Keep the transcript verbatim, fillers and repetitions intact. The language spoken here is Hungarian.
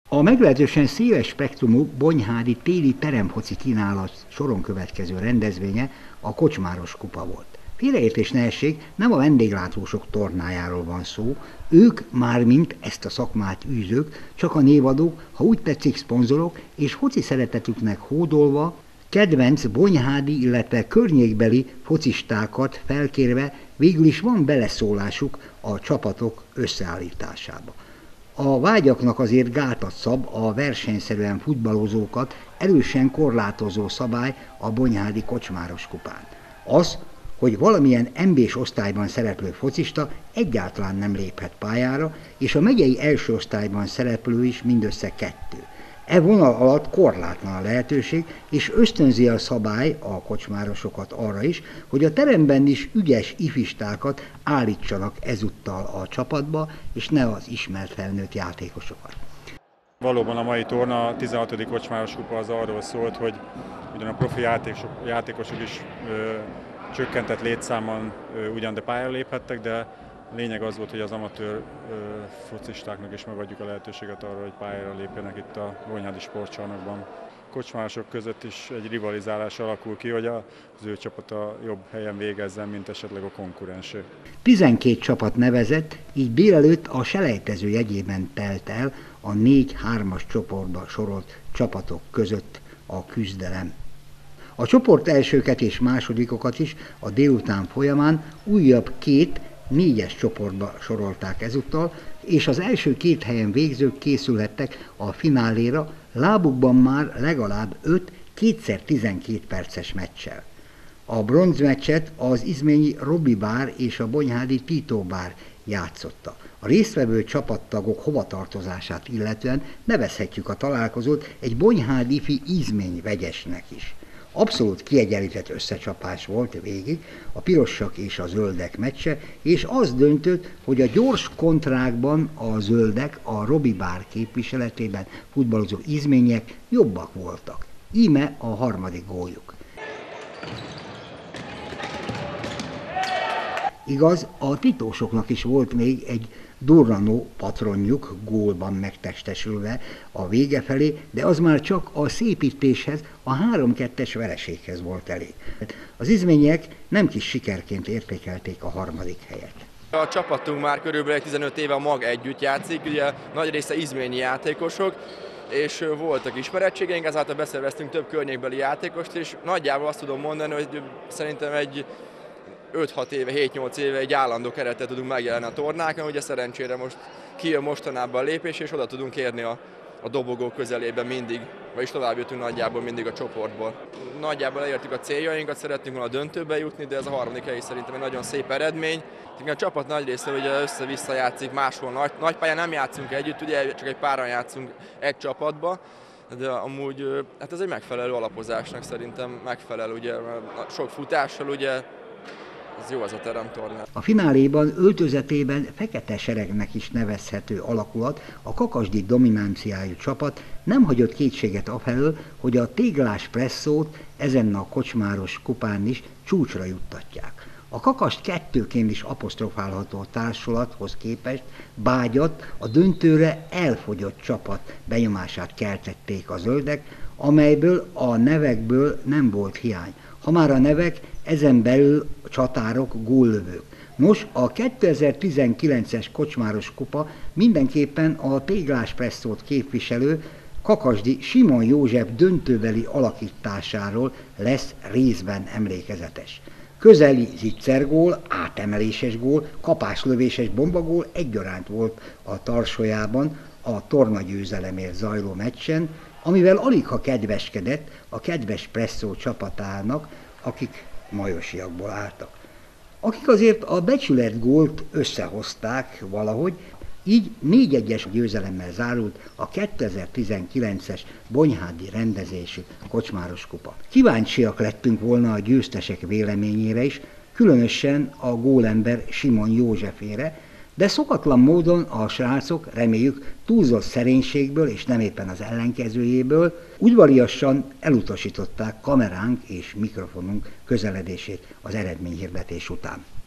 A meglehetősen széles spektrumú bonyhádi téli teremfoci kínálat soron következő rendezvénye a Kocsmáros Kupa volt. Félreértés ne essék, nem a vendéglátósok tornájáról van szó, ők mármint ezt a szakmát űzők, csak a névadók, ha úgy tetszik szponzorok, és foci szeretetüknek hódolva, kedvenc bonyhádi, illetve környékbeli focistákat felkérve végül is van beleszólásuk a csapatok összeállításába. A vágyaknak azért gátat szab a versenyszerűen futballozókat erősen korlátozó szabály a bonyhádi Kocsmáros Kupán. Az, hogy valamilyen em bés osztályban szereplő focista egyáltalán nem léphet pályára, és a megyei első osztályban szereplő is mindössze kettő. E vonal alatt korlátlan a lehetőség, és ösztönzi a szabály a kocsmárosokat arra is, hogy a teremben is ügyes ifistákat állítsanak ezúttal a csapatba, és ne az ismert felnőtt játékosokat. Valóban a mai torna, a tizenhatodik Kocsmáros Kupa az arról szólt, hogy ugyan a profi játékosok, játékosok is ö, csökkentett létszámon ö, ugyan de pályára léphettek, de lényeg az volt, hogy az amatőr ö, focistáknak is megadjuk a lehetőséget arra, hogy pályára lépjenek itt a bonyhádi sportcsarnokban. Kocsmárosok között is egy rivalizálás alakul ki, hogy az ő csapata jobb helyen végezzen, mint esetleg a konkurensé. tizenkét csapat nevezett, így délelőtt a selejtező jegyében telt el a négy-hármas csoportba sorolt csapatok között a küzdelem. A csoport elsőket és másodikokat is a délután folyamán újabb két négyes csoportba sorolták ezúttal, és az első két helyen végzők készülhettek a fináléra, lábukban már legalább öt kétszer tizenkét perces meccsel. A bronzmeccset az izményi Robi Bár és a bonyhádi Tito Bár játszotta. A résztvevő csapattagok hovatartozását illetően nevezhetjük a találkozót egy bonyhádi ifi izmény vegyesnek is. Abszolút kiegyenlített összecsapás volt végig, a pirosak és a zöldek meccse, és az döntött, hogy a gyors kontrákban a zöldek a Robi Bár képviseletében futballozó izmények jobbak voltak. Íme a harmadik góljuk. Igaz, a titósoknak is volt még egy durranó patronjuk gólban megtestesülve a vége felé, de az már csak a szépítéshez, a három kettes vereséghez volt elég. Az izmények nem kis sikerként értékelték a harmadik helyet. A csapatunk már körülbelül tizenöt éve a mag együtt játszik, ugye nagy része izményi játékosok, és voltak ismerettségeink, ezáltal beszerveztünk több környékbeli játékost, és nagyjából azt tudom mondani, hogy szerintem egy öt-hat éve, hét-nyolc éve egy állandó keretet tudunk megjelenni a tornákon, ugye szerencsére most kijön mostanában a lépés, és oda tudunk érni a, a dobogó közelében mindig, vagyis tovább jöttünk nagyjából mindig a csoportból. Nagyjából elértük a céljainkat, szeretnénk volna a döntőbe jutni, de ez a harmadik hely szerintem egy nagyon szép eredmény. A csapat nagy része ugye össze-vissza játszik, máshol nagy, nagy pályán nem játszunk együtt, ugye csak egy páran játszunk egy csapatba, de amúgy hát ez egy megfelelő alapozásnak szerintem megfelel, ugye sok futással, ugye ez jó az a teremtorna. A fináléban öltözetében fekete seregnek is nevezhető alakulat, a kakasdi dominanciájú csapat nem hagyott kétséget afelől, hogy a téglás presszót ezen a Kocsmáros Kupán is csúcsra juttatják. A kakast kettőként is apostrofálható társulathoz képest Bágyat a döntőre elfogyott csapat benyomását keltették a zöldek, amelyből a nevekből nem volt hiány. Ha már a nevek, ezen belül a csatárok, góllövők. Nos, a kétezer-tizenkilences Kocsmáros Kupa mindenképpen a téglás presszót képviselő kakasdi Simon József döntőbeli alakításáról lesz részben emlékezetes. Közeli zicsergól, átemeléses gól, kapáslövéses bombagól egyaránt volt a Tarsolyában a tornagyőzelemért zajló meccsen, amivel aligha kedveskedett a kedves presszó csapatának, akik majosiakból álltak. Akik azért a becsület gólt összehozták valahogy, így négy egyes győzelemmel zárult a kétezer-tizenkilences bonyhádi rendezésű Kocsmáros Kupa. Kíváncsiak lettünk volna a győztesek véleményére is, különösen a gólember Simon Józsefére, de szokatlan módon a srácok, reméljük, túlzott szerénységből és nem éppen az ellenkezőjéből udvariasan elutasították kameránk és mikrofonunk közeledését az eredményhirdetés után.